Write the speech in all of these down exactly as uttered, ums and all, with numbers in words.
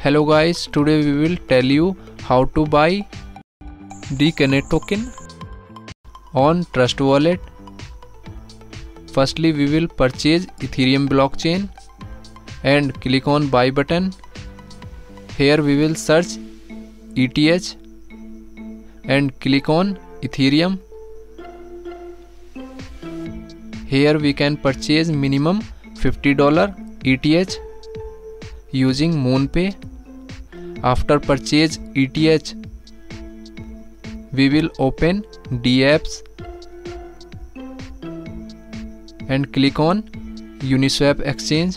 Hello guys, today we will tell you how to buy Dconnect token on Trust Wallet. Firstly, we will purchase Ethereum blockchain and click on buy button. Here we will search E T H and click on Ethereum. Here we can purchase minimum fifty dollars E T H using MoonPay. After purchase E T H, we will open dApps and click on Uniswap exchange.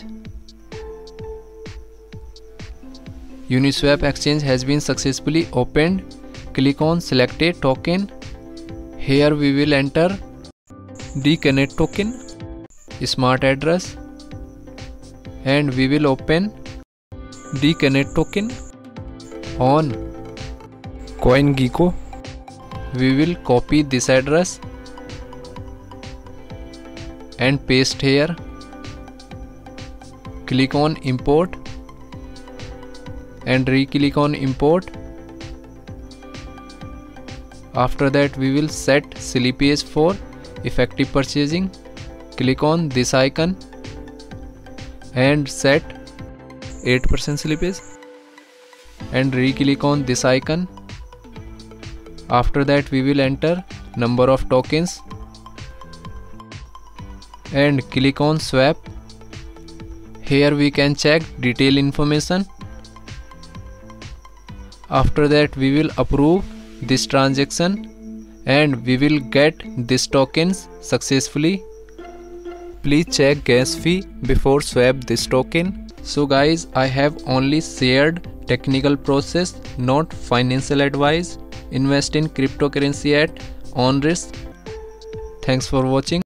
Uniswap exchange has been successfully opened. Click on select a token. Here we will enter Dconnect token, smart address, and we will open Dconnect token on CoinGecko. We will copy this address and paste here. Click on import and re-click on import. After that we will set slippage for effective purchasing. Click on this icon and set eight percent slippage and re-click on this icon. After that we will enter number of tokens and click on swap. Here we can check detail information. After that we will approve this transaction and we will get these tokens successfully. Please check gas fee before swap this token. So guys, I have only shared technical process, not financial advice. Invest in cryptocurrency at own risk. Thanks for watching.